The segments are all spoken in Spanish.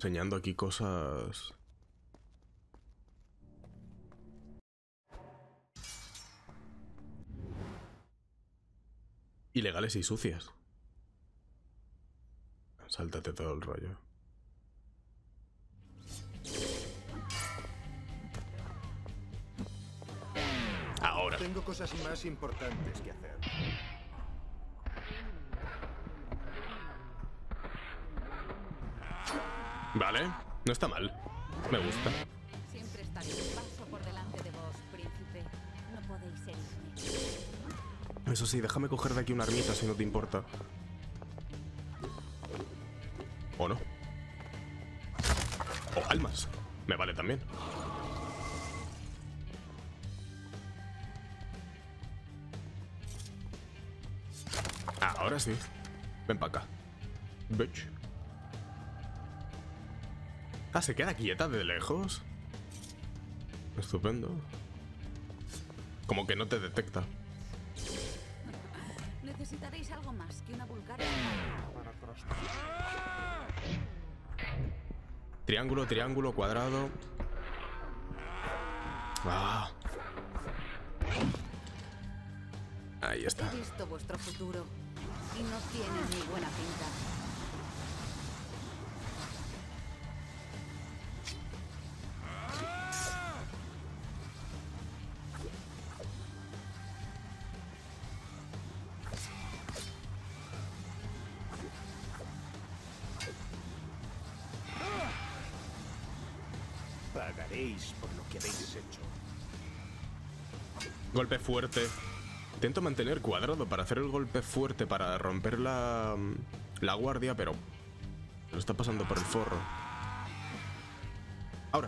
enseñando aquí cosas ilegales y sucias. Sáltate todo el rollo. Ahora. Tengo cosas más importantes que hacer. Vale, no está mal. Me gusta. Siempre estaré un paso por delante de vos, príncipe. No podéis herirme. Eso sí, déjame coger de aquí una ermita si no te importa. ¿O no? O almas. Me vale también. Ahora sí. Ven para acá. Bitch. Ah, ¿se queda quieta de lejos? Estupendo. Como que no te detecta. Necesitaréis algo más que una vulgar. Triángulo, triángulo, cuadrado. Ah. Ahí está. He visto vuestro futuro y no tiene muy buena pinta. Pagaréis por lo que habéis hecho. Golpe fuerte. Intento mantener cuadrado para hacer el golpe fuerte para romper la guardia, pero lo está pasando por el forro. Ahora.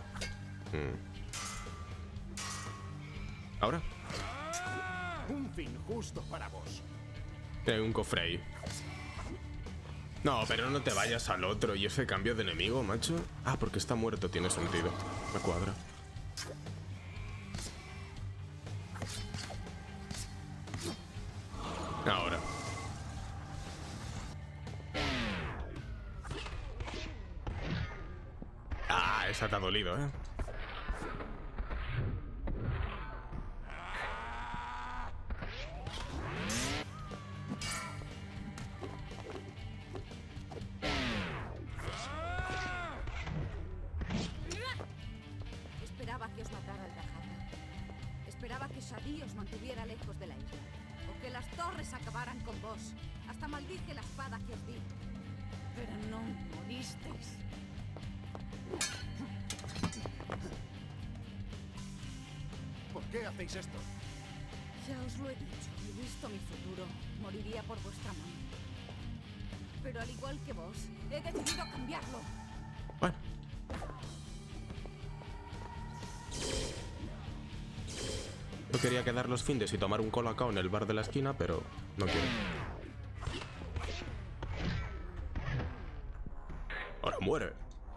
Ahora. Un fin justo para vos. Hay un cofre ahí. No, pero no te vayas al otro. ¿Y ese cambio de enemigo, macho? Ah, porque está muerto, tiene sentido. Me cuadra. Ahora. Ah, esa te ha dolido, ¿eh? Esperaba que os matara el Dajata. Esperaba que Shadi os mantuviera lejos de la isla. O que las torres acabaran con vos. Hasta maldije la espada que os di. Pero no moristeis. ¿Por qué hacéis esto? Ya os lo he dicho. He visto mi futuro. Moriría por vuestra mano. Pero al igual que vos, he decidido cambiarlo. Bueno. Yo quería quedar los findes y tomar un colacao en el bar de la esquina, pero no quiero. Ahora muere.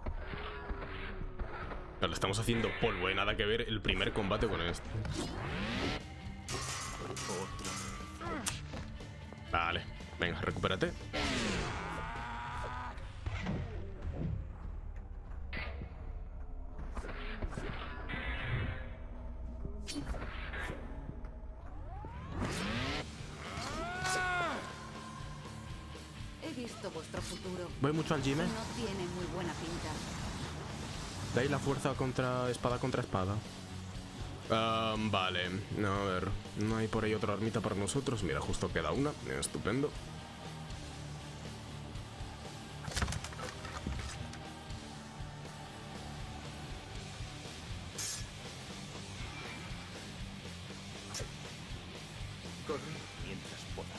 No, le estamos haciendo polvo, nada que ver el primer combate con este. Vale, venga, recupérate. He visto vuestro futuro. Voy mucho al gym, No tiene muy buena pinta. De ahí la fuerza contra espada contra espada. Vale, a ver. No hay por ahí otra ermita para nosotros. Mira, justo queda una. Estupendo. Corre mientras pueda.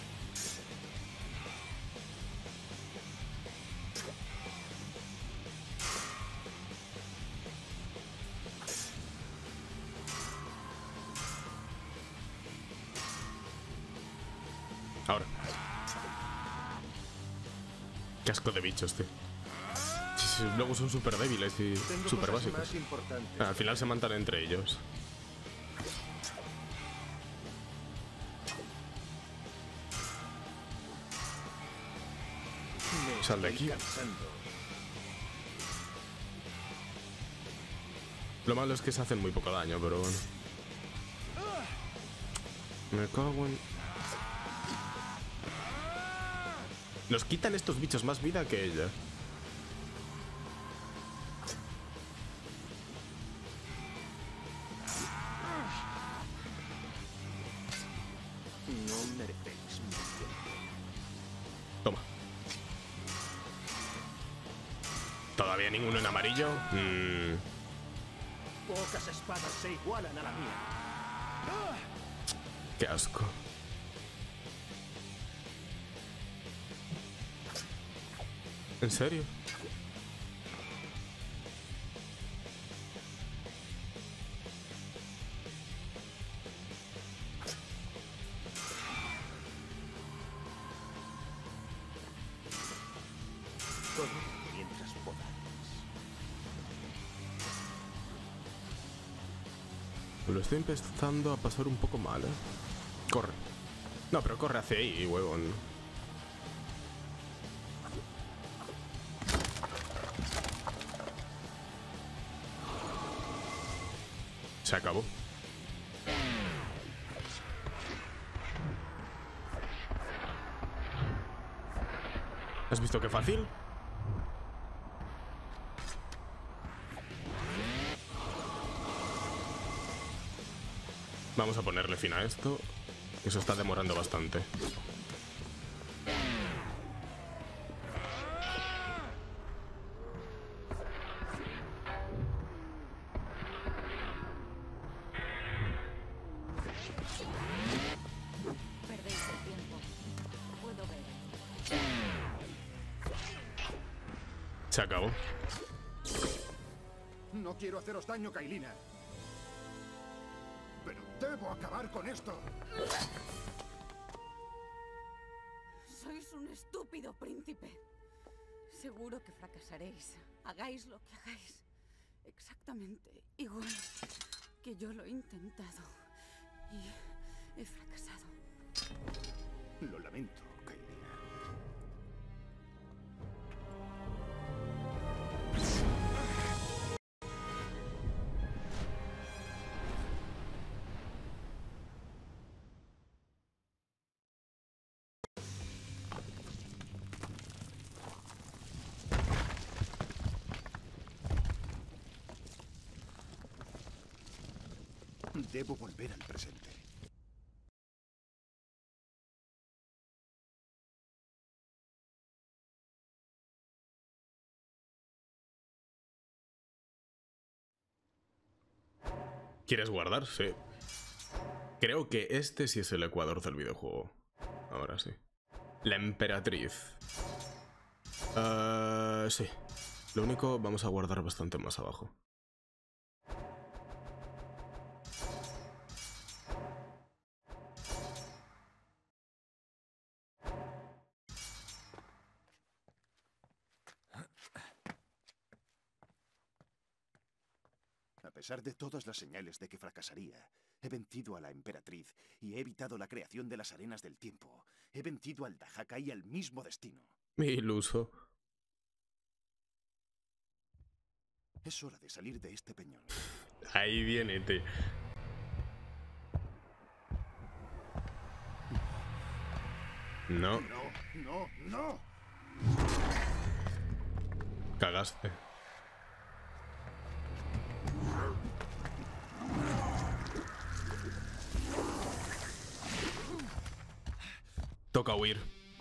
Ahora. Qué asco de bichos, tío. Sí, sí, luego son súper débiles y Tengo súper cosas básicos. más importantes. Al final se matan entre ellos. Me Sal de estoy aquí. cansando. Lo malo es que se hacen muy poco daño, pero bueno. Me cago en... Nos quitan estos bichos más vida que ella. No merecéis mi tiempo. Toma. ¿Todavía ninguno en amarillo? Pocas espadas se igualan a la mía. Qué asco. ¿En serio? Corre mientras podáis. Lo estoy empezando a pasar un poco mal, ¿eh? Corre. No, pero corre hacia ahí, huevón. Se acabó. ¿Has visto qué fácil? Vamos a ponerle fin a esto. Eso está demorando bastante. Perdéis el tiempo. Puedo ver. Se acabó. No quiero haceros daño, Kailina. Pero debo acabar con esto. Sois un estúpido príncipe. Seguro que fracasaréis. Hagáis lo que hagáis. Exactamente igual que yo lo he intentado. Y he fracasado. Lo lamento, Kailina. Debo volver al presente. ¿Quieres guardar? Sí. Creo que este sí es el ecuador del videojuego. Ahora sí. La emperatriz. Sí. Lo único, vamos a guardar bastante más abajo. A pesar de todas las señales de que fracasaría, he vencido a la emperatriz y he evitado la creación de las arenas del tiempo. He vencido al Dahaka y al mismo destino. Mi iluso. Es hora de salir de este peñón. Ahí viene, te. No, ¡No, no, no! cagaste. Toca huir.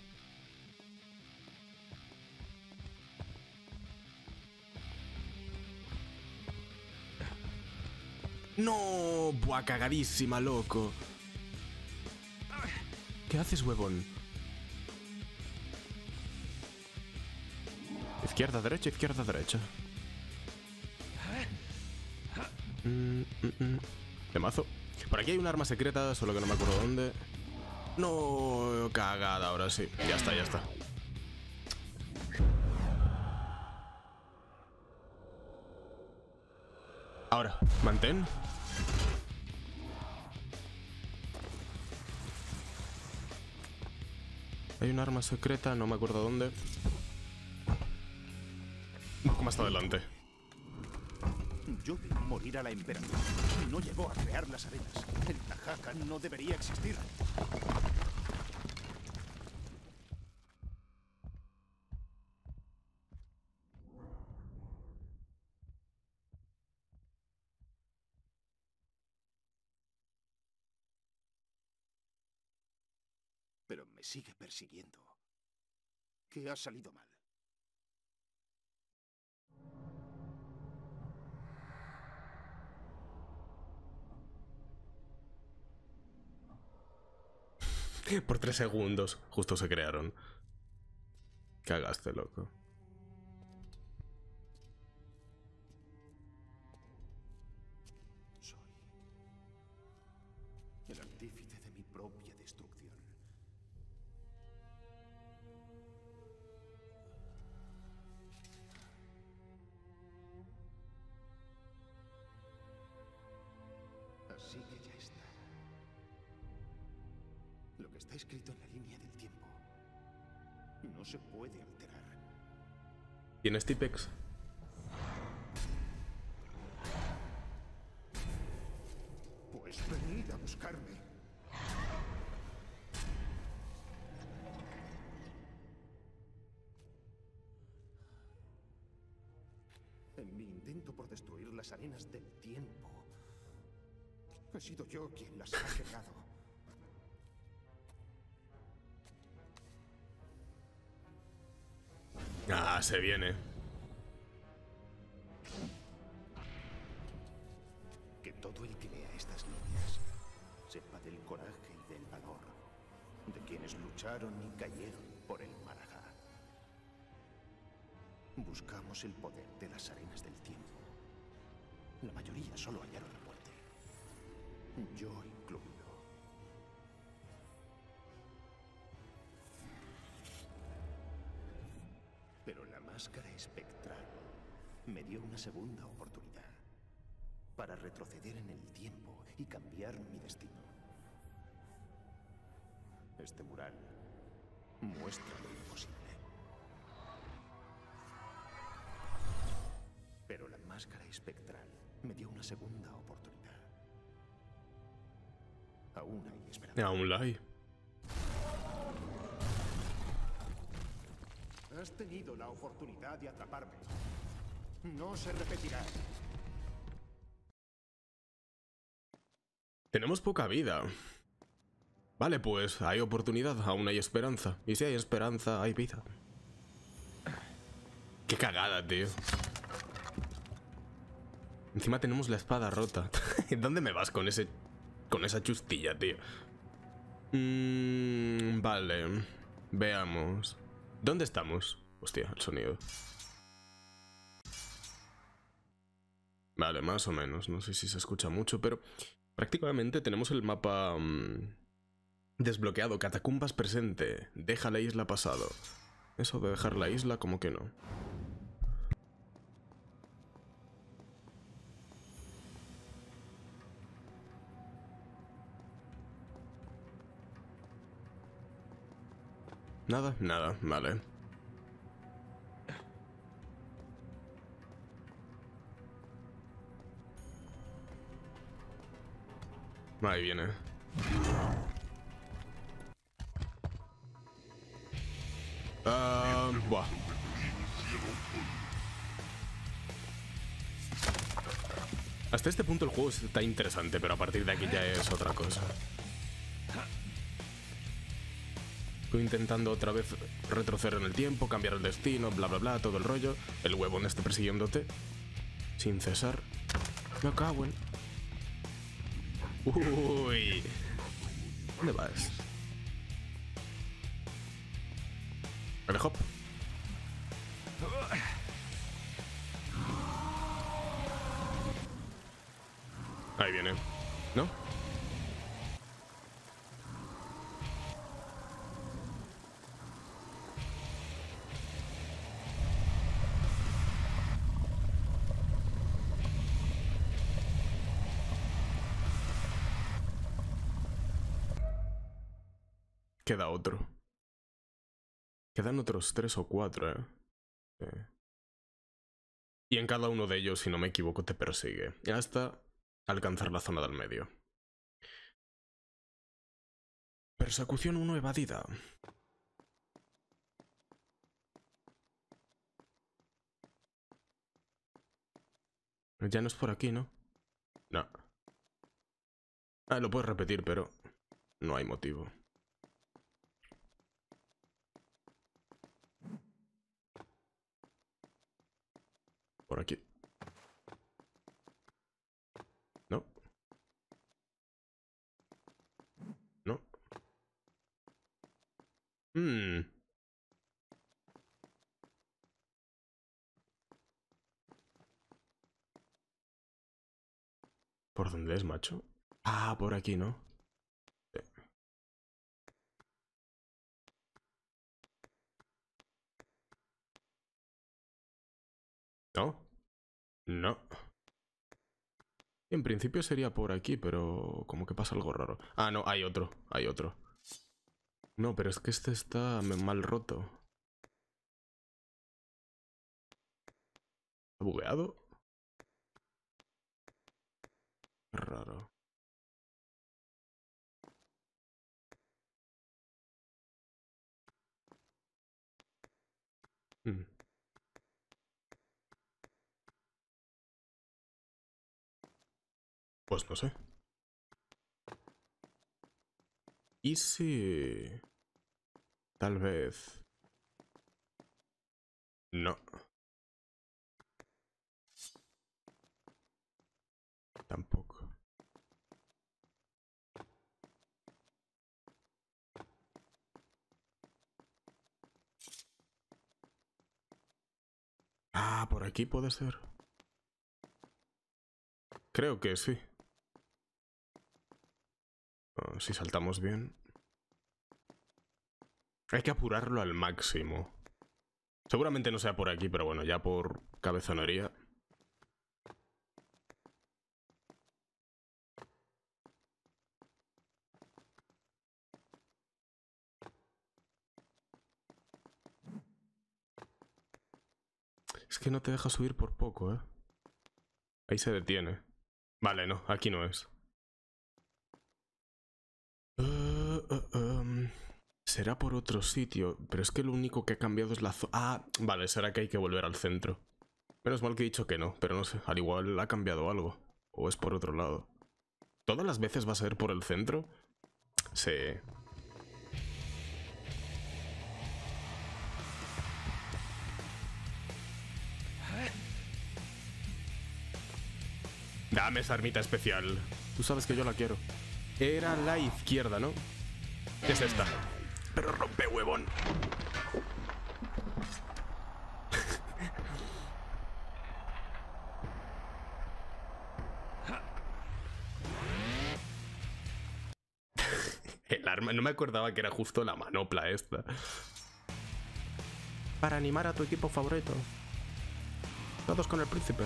No, buah, cagadísima, loco. ¿Qué haces, huevón? Izquierda, derecha, izquierda, derecha. Temazo. Por aquí hay un arma secreta, solo que no me acuerdo dónde. No, cagada, ahora sí. Ya está, ya está. Ahora, mantén. Hay un arma secreta, no me acuerdo dónde. Un poco más adelante. Yo vi morir a la emperatriz. No llegó a crear las arenas. El Tajaka no debería existir. Pero me sigue persiguiendo. ¿Qué ha salido mal? Por 3 segundos, justo se crearon. Cagaste, loco. Soy el artífice de mi propia destrucción. Así que ya está. Lo que está escrito en la línea del tiempo no se puede alterar. ¿Tienes Tipex? Pues venid a buscarme. En mi intento por destruir las arenas del tiempo, he sido yo quien las ha creado. Ah, se viene. Que todo el que lea estas líneas sepa del coraje y del valor de quienes lucharon y cayeron por el Marajá. Buscamos el poder de las arenas del tiempo. La mayoría solo hallaron la muerte. Yo incluido. Pero la máscara espectral me dio una segunda oportunidad para retroceder en el tiempo y cambiar mi destino. Este mural muestra lo imposible. Pero la máscara espectral me dio una segunda oportunidad. Aún hay esperanza. Aún la hay. Has tenido la oportunidad de atraparme. No se repetirá. Tenemos poca vida. Vale, pues hay oportunidad, aún hay esperanza. Y si hay esperanza, hay vida. Qué cagada, tío. Encima tenemos la espada rota. ¿Dónde me vas con esa chustilla, tío? Vale. Veamos. ¿Dónde estamos? Hostia, el sonido. Vale, más o menos. No sé si se escucha mucho, pero prácticamente tenemos el mapa desbloqueado. Catacumbas presente. Deja la isla pasado. Eso de dejar la isla, como que no. Nada, nada, vale. Ahí viene. Buah. Hasta este punto el juego está interesante, pero a partir de aquí ya es otra cosa. Estoy intentando otra vez retroceder en el tiempo, cambiar el destino, bla bla bla, todo el rollo. El huevón este persiguiéndote sin cesar. Me cago en... Uy. ¿Dónde vas? Vale, hop. Ahí viene. ¿No? Queda otro. Quedan otros 3 o 4, Y en cada uno de ellos, si no me equivoco, te persigue. Hasta alcanzar la zona del medio. Persecución 1 evadida. Ya no es por aquí, ¿no? No. Ah, lo puedes repetir, pero no hay motivo. Por aquí. No. No. ¿Por dónde es, macho? Ah, por aquí, ¿no? Sí. ¿No? No. En principio sería por aquí, pero como que pasa algo raro. Ah, no, hay otro, hay otro. No, pero es que este está mal roto. ¿Está bugueado? Raro. Hmm. Pues no sé. ¿Y si...? Tal vez... No. Tampoco. Ah, por aquí puede ser. Creo que sí. Oh, si saltamos bien. Hay que apurarlo al máximo. Seguramente no sea por aquí, pero bueno, ya por cabezonería. Es que no te deja subir por poco, ¿eh? Ahí se detiene. Vale, no, aquí no es. Será por otro sitio, pero es que lo único que ha cambiado es la zona... Ah, vale, será que hay que volver al centro. Menos mal que he dicho que no, pero no sé, al igual ha cambiado algo. O es por otro lado. ¿Todas las veces va a ser por el centro? Sí. Dame esa armita especial. Tú sabes que yo la quiero. Era la izquierda, ¿no? Es esta. Pero rompe, huevón. El arma, no me acordaba que era justo la manopla esta. Para animar a tu equipo favorito. Todos con el príncipe.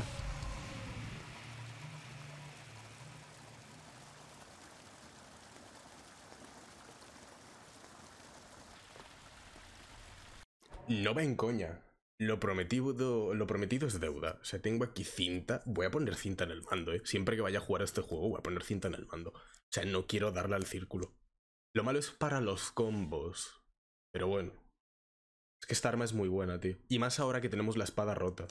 No va en coña. Lo prometido es deuda. O sea, tengo aquí cinta. Voy a poner cinta en el mando, ¿eh? Siempre que vaya a jugar a este juego voy a poner cinta en el mando. O sea, no quiero darle al círculo. Lo malo es para los combos. Pero bueno. Es que esta arma es muy buena, tío. Y más ahora que tenemos la espada rota.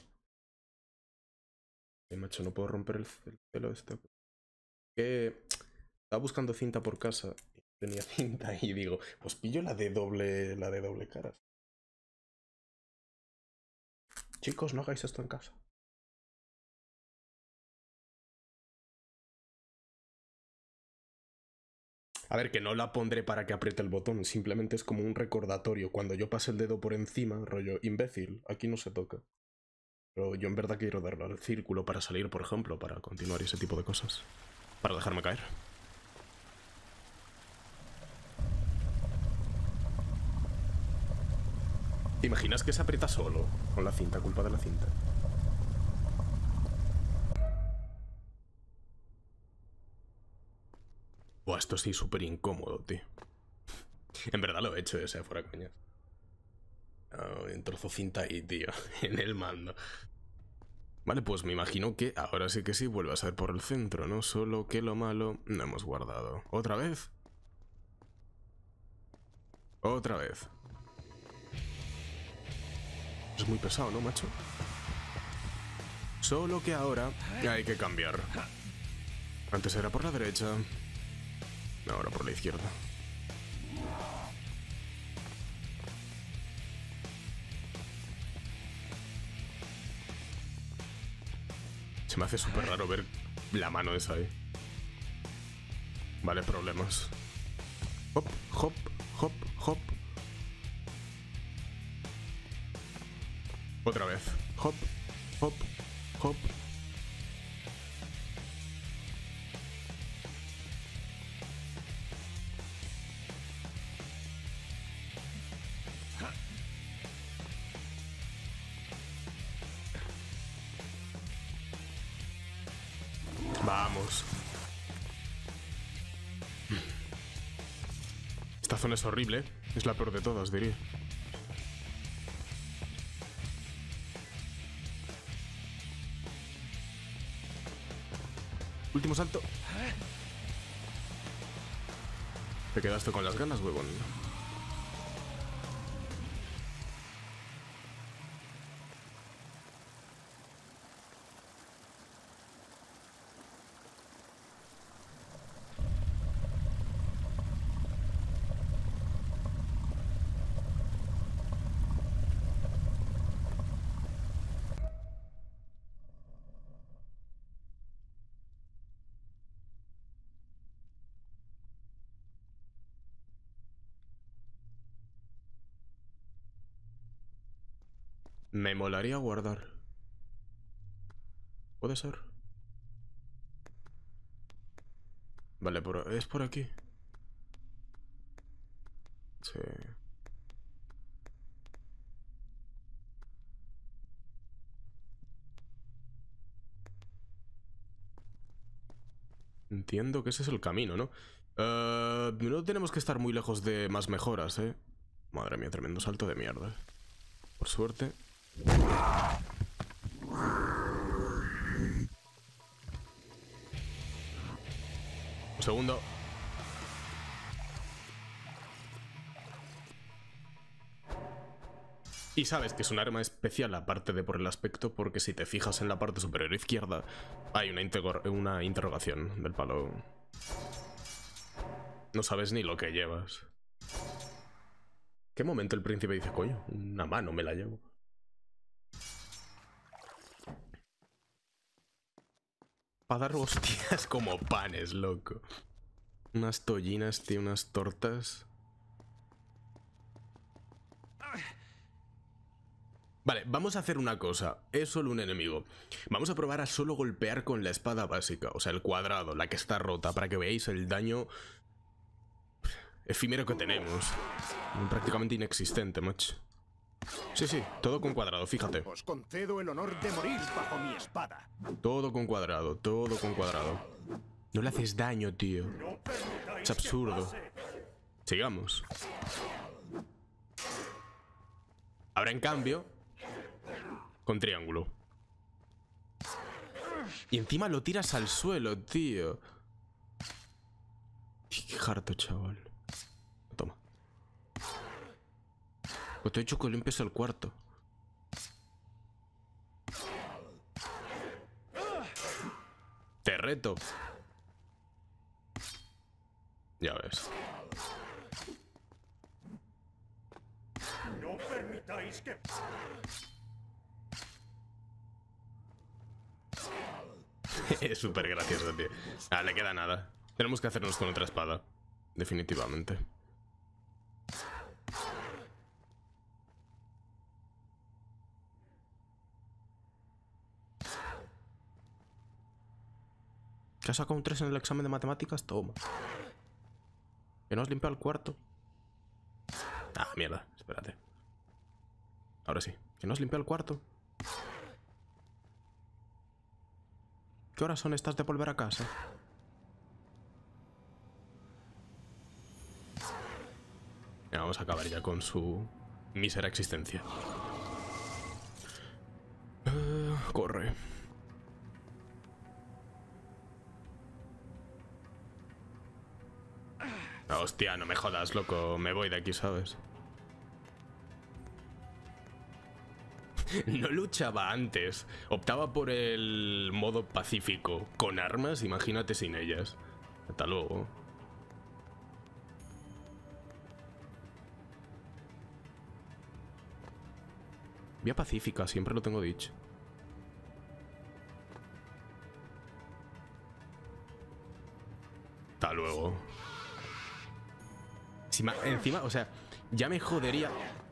Macho, no puedo romper el celo este. Que estaba buscando cinta por casa. Tenía cinta y digo, pues pillo la de doble caras. Chicos, no hagáis esto en casa. A ver, que no la pondré para que apriete el botón, simplemente es como un recordatorio. Cuando yo pase el dedo por encima, rollo imbécil, aquí no se toca. Pero yo en verdad quiero darle al círculo para salir, por ejemplo, para continuar y ese tipo de cosas. Para dejarme caer. ¿Te imaginas que se aprieta solo con la cinta, culpa de la cinta? Buah, esto sí, súper incómodo, tío. En verdad lo he hecho, ese fuera coña. Oh, un trozo cinta ahí, tío, en el mando. Vale, pues me imagino que ahora sí que sí vuelve a ser por el centro, ¿no? Solo que lo malo no hemos guardado. ¿Otra vez? Otra vez. Es muy pesado, ¿no, macho? Solo que ahora hay que cambiar. Antes era por la derecha, ahora por la izquierda. Se me hace súper raro ver la mano esa ahí. Vale, problemas. Hop, hop, hop, hop. Otra vez. Hop, hop, hop. Vamos. Esta zona es horrible. Es la peor de todas, diría. Último salto. Te quedaste con las ganas, huevón. Me molaría guardar. ¿Puede ser? Vale, es por aquí. Sí. Entiendo que ese es el camino, ¿no? No tenemos que estar muy lejos de más mejoras, ¿eh? Madre mía, tremendo salto de mierda. Por suerte. Un segundo. Y sabes que es un arma especial, aparte de por el aspecto, porque si te fijas en la parte superior izquierda, hay una interrogación del palo. No sabes ni lo que llevas. ¿Qué momento el príncipe dice, coño, una mano me la llevo? Para dar hostias como panes, loco. Unas tollinas, tío, unas tortas. Vale, vamos a hacer una cosa. Es solo un enemigo. Vamos a probar a solo golpear con la espada básica. O sea, el cuadrado, la que está rota, para que veáis el daño efímero que tenemos. Prácticamente inexistente, macho. Sí, sí, todo con cuadrado, fíjate. Os concedo el honor de morir bajo mi espada. Todo con cuadrado, todo con cuadrado. No le haces daño, tío. Es absurdo. Sigamos. Ahora, en cambio, con triángulo. Y encima lo tiras al suelo, tío. Qué harto, chaval. Toma. Pues te he dicho que limpies el cuarto. Te reto. Ya ves. No permitáis que... Es súper gracioso, tío. Ah, le queda nada. Tenemos que hacernos con otra espada. Definitivamente. ¿Que has sacado un 3 en el examen de matemáticas? Toma. ¿Que no has limpiado el cuarto? Ah, mierda. Espérate. Ahora sí. ¿Que no has limpiado el cuarto? ¿Qué horas son estas de volver a casa? Ya, vamos a acabar ya con su mísera existencia. Corre. Hostia, no me jodas, loco. Me voy de aquí, ¿sabes? No luchaba antes. Optaba por el modo pacífico. Con armas, imagínate sin ellas. Hasta luego. Vía pacífica, siempre lo tengo dicho. Hasta luego. Encima, o sea, ya me jodería.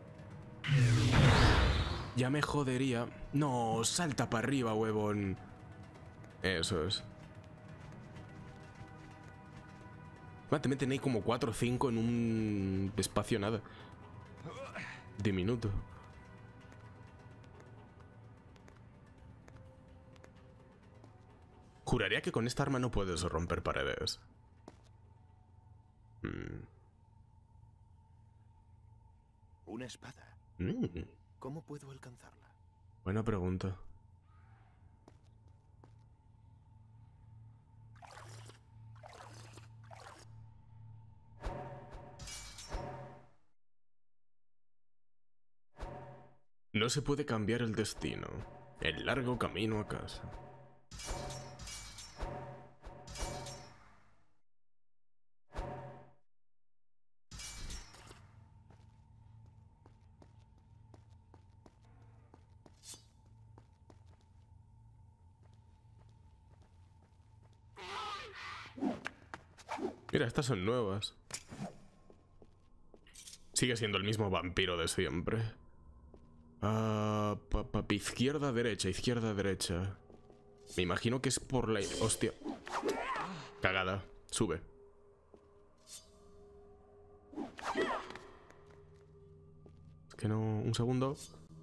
Ya me jodería. No, salta para arriba, huevón. Eso es. Te meten ahí como 4 o 5 en un espacio nada. Diminuto. Juraría que con esta arma no puedes romper paredes. Una espada. ¿Cómo puedo alcanzarla? Buena pregunta. No se puede cambiar el destino. El largo camino a casa. Mira, estas son nuevas. Sigue siendo el mismo vampiro de siempre. Izquierda, derecha, izquierda, derecha. Me imagino que es por la... Hostia. Cagada. Sube. Es que no... Un segundo.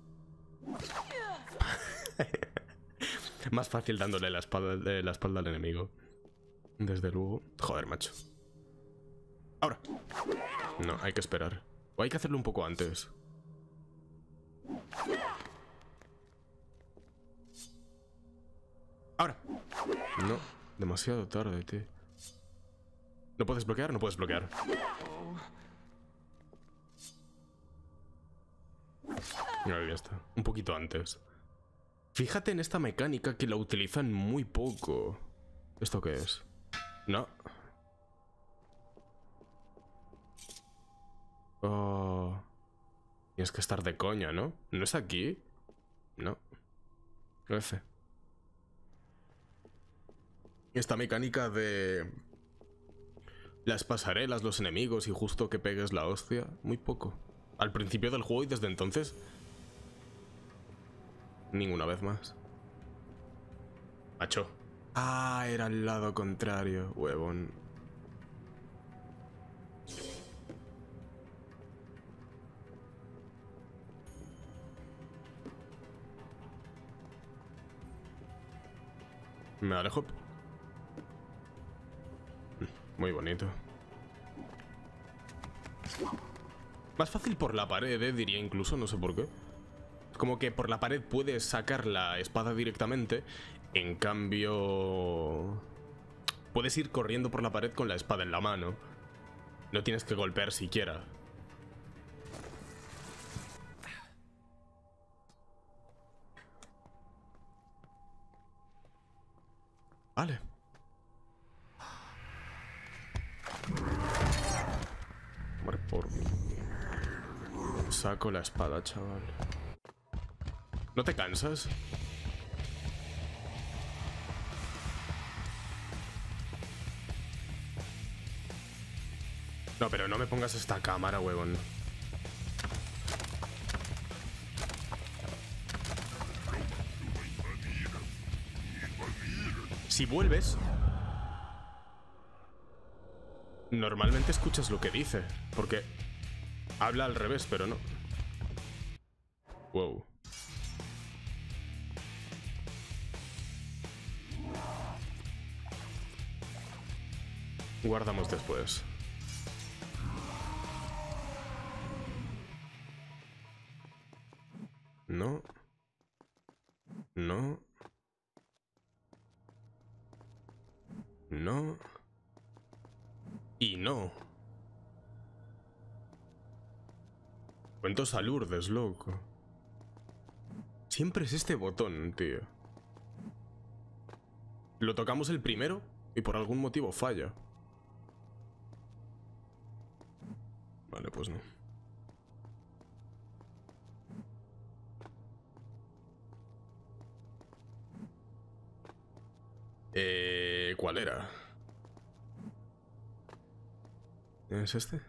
Más fácil dándole la espalda al enemigo. Desde luego. Joder, macho. Ahora. No, hay que esperar. O hay que hacerlo un poco antes. Ahora. No, demasiado tarde, tío. ¿No puedes bloquear? No puedes bloquear. Ahí ya está. Un poquito antes. Fíjate en esta mecánica que la utilizan muy poco. ¿Esto qué es? No. Oh. Tienes que estar de coña, ¿no? ¿No es aquí? No. F. Esta mecánica de... las pasarelas, los enemigos y justo que pegues la hostia. Muy poco. Al principio del juego y desde entonces... ninguna vez más. Macho. Ah, era el lado contrario, huevón. Me alejo. Muy bonito. Más fácil por la pared, diría incluso, no sé por qué. Es como que por la pared puedes sacar la espada directamente. En cambio... puedes ir corriendo por la pared con la espada en la mano. No tienes que golpear siquiera. Vale. Saco la espada, chaval. ¿No te cansas? No, pero no me pongas esta cámara, huevón. Si vuelves... normalmente escuchas lo que dice, porque habla al revés, pero no. Wow. Guardamos después. No. No. No. Y no. Cuentos a Lourdes, loco. Siempre es este botón, tío. Lo tocamos el primero y por algún motivo falla. Vale, pues no. ¿Cuál era? ¿Es este?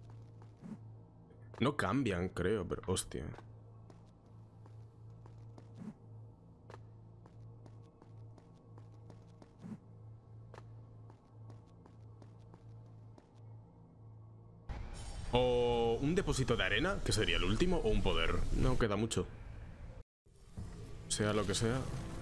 No cambian, creo, pero hostia. O un depósito de arena, que sería el último, o un poder. No queda mucho. Sea lo que sea.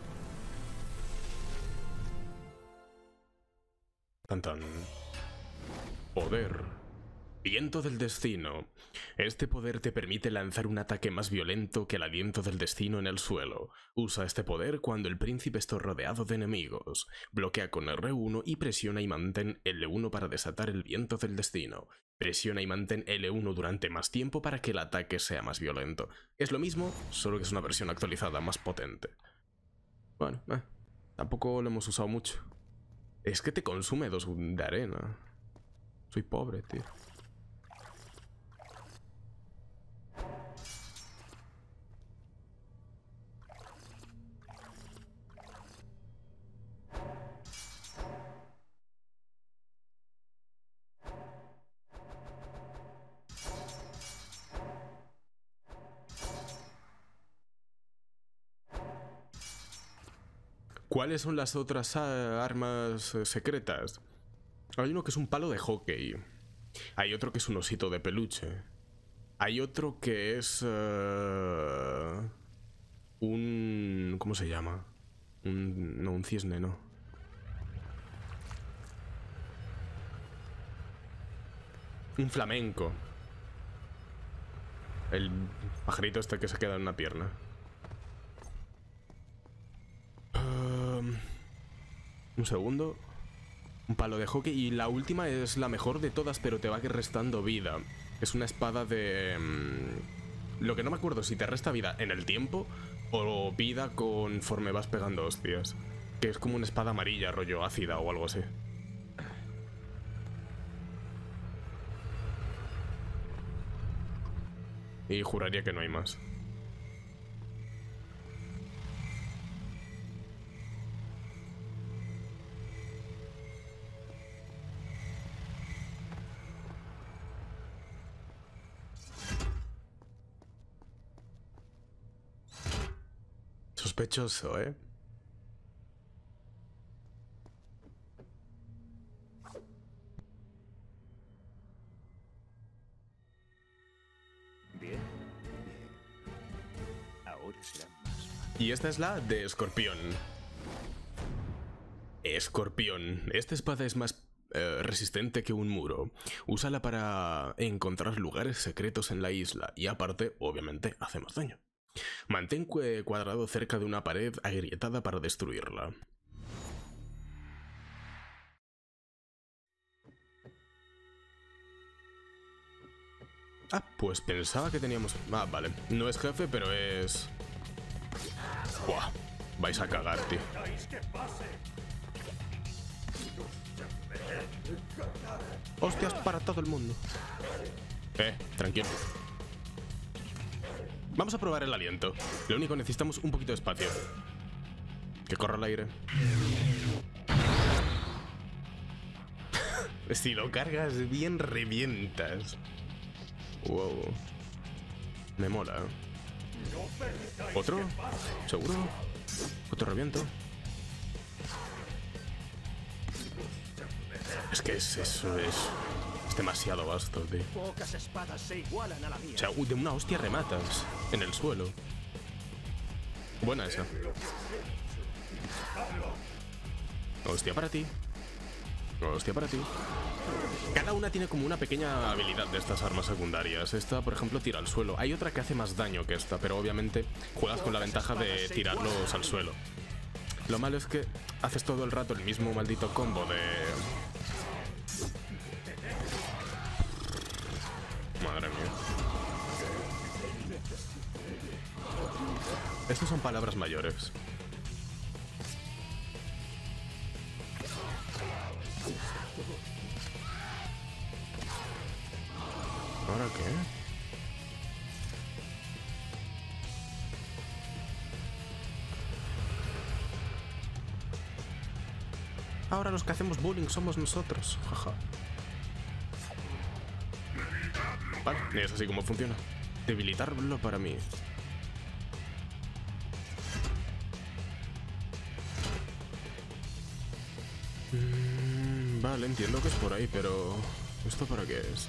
Tan tan. Poder. Viento del destino. Este poder te permite lanzar un ataque más violento que el aliento del destino en el suelo. Usa este poder cuando el príncipe esté rodeado de enemigos. Bloquea con R1 y presiona y mantén L1 para desatar el viento del destino. Presiona y mantén L1 durante más tiempo para que el ataque sea más violento. Es lo mismo, solo que es una versión actualizada, más potente. Bueno, tampoco lo hemos usado mucho. Es que te consume 2 de arena. Soy pobre, tío. ¿Cuáles son las otras armas secretas? Hay uno que es un palo de hockey. Hay otro que es un osito de peluche. Hay otro que es... un... ¿cómo se llama? No, un cisne, no. Un flamenco. El pajarito este que se queda en una pierna. Un segundo. Un palo de hockey. Y la última es la mejor de todas, pero te va restando vida. Es una espada de... lo que no me acuerdo si te resta vida en el tiempo o vida conforme vas pegando hostias. Que es como una espada amarilla, rollo ácida o algo así. Y juraría que no hay más. Sospechoso, ¿eh? Bien, bien. Ahora será más fácil. Y esta es la de Escorpión. Escorpión. Esta espada es más resistente que un muro. Úsala para encontrar lugares secretos en la isla. Y aparte, obviamente, hace más daño. Mantén cuadrado cerca de una pared agrietada para destruirla. Ah, pues pensaba que teníamos... Ah, vale. No es jefe, pero es... Buah, vais a cagar, tío. Hostias para todo el mundo. Tranquilo. Vamos a probar el aliento. Lo único, necesitamos un poquito de espacio. Que corra el aire. Si lo cargas bien, revientas. Wow. Me mola. ¿Otro? ¿Seguro? ¿Otro reviento? Es que eso es demasiado vasto, tío. Pocas espadas se igualan a la mía. O sea, de una hostia rematas en el suelo. Buena esa. Hostia para ti. Hostia para ti. Cada una tiene como una pequeña habilidad de estas armas secundarias. Esta, por ejemplo, tira al suelo. Hay otra que hace más daño que esta, pero obviamente juegas con la ventaja de tirarlos al suelo. Lo malo es que haces todo el rato el mismo maldito combo de... Madre mía. Estas son palabras mayores. ¿Ahora qué? Ahora los que hacemos bullying somos nosotros. Jaja. Vale, es así como funciona. Debilitarlo para mí. Vale, entiendo que es por ahí, pero... ¿esto para qué es?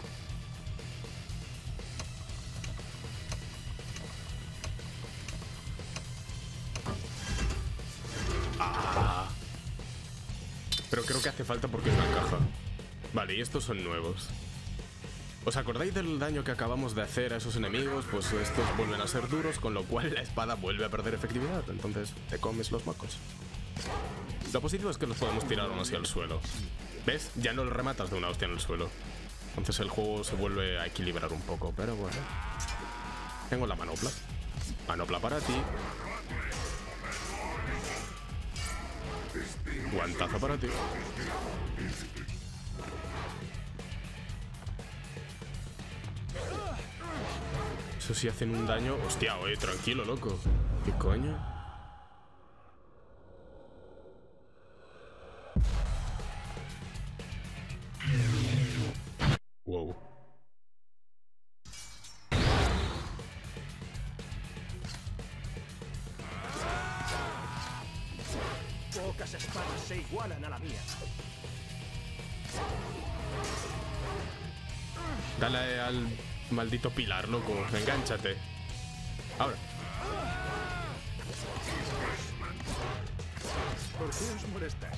Pero creo que hace falta porque es una caja. Vale, y estos son nuevos. ¿Os acordáis del daño que acabamos de hacer a esos enemigos? Pues estos vuelven a ser duros, con lo cual la espada vuelve a perder efectividad. Entonces te comes los mocos. Lo positivo es que los podemos tirar aún así al suelo. ¿Ves? Ya no los rematas de una hostia en el suelo. Entonces el juego se vuelve a equilibrar un poco, pero bueno. Tengo la manopla. Manopla para ti. Guantazo para ti. Eso sí hacen un daño. Hostia, oye, tranquilo, loco. ¿Qué coño? Wow. Pocas espadas se igualan a la mía. Dale al maldito pilar, loco. Engánchate. Ahora. ¿Por qué os molestáis?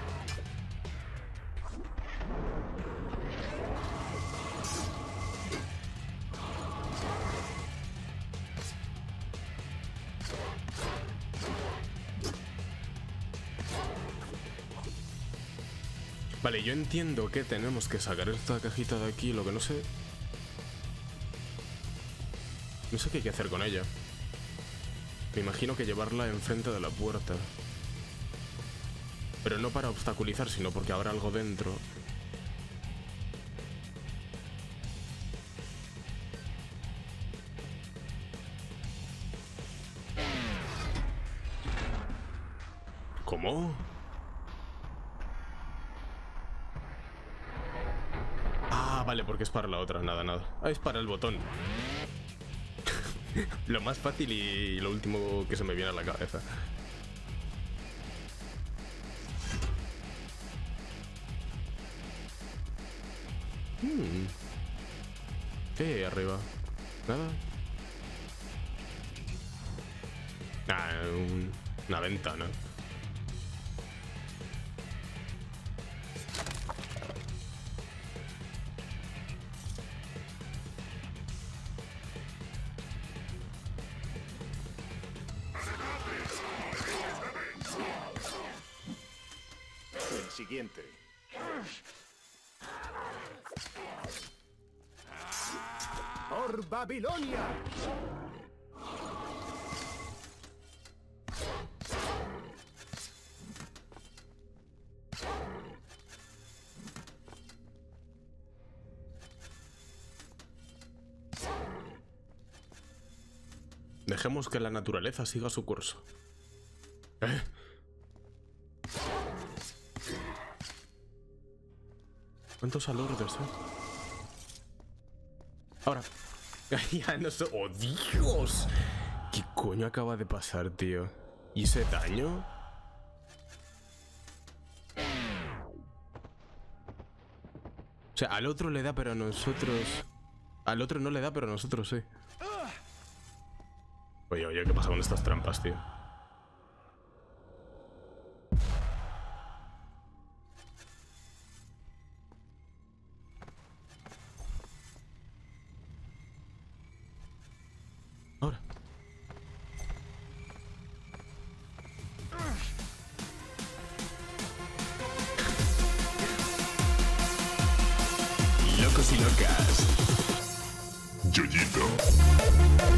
Vale, yo entiendo que tenemos que sacar esta cajita de aquí, lo que no sé... No sé qué hay que hacer con ella. Me imagino que llevarla enfrente de la puerta. Pero no para obstaculizar, sino porque habrá algo dentro. ¿Cómo? Vale, porque es para la otra, nada. Ah, es para el botón. Lo más fácil y lo último que se me viene a la cabeza. ¿Qué hay ahí arriba? ¿Nada? Una ventana. Siguiente. ¡Por Babilonia! Dejemos que la naturaleza siga su curso. ¿Cuántos alordes, Ahora. Ya no sé. ¡Oh, Dios! ¿Qué coño acaba de pasar, tío? ¿Y ese daño? O sea, al otro le da, pero a nosotros... Al otro no le da, pero a nosotros sí. Oye, ¿qué pasa con estas trampas, tío? Ahora. Locos y locas. Yoyito.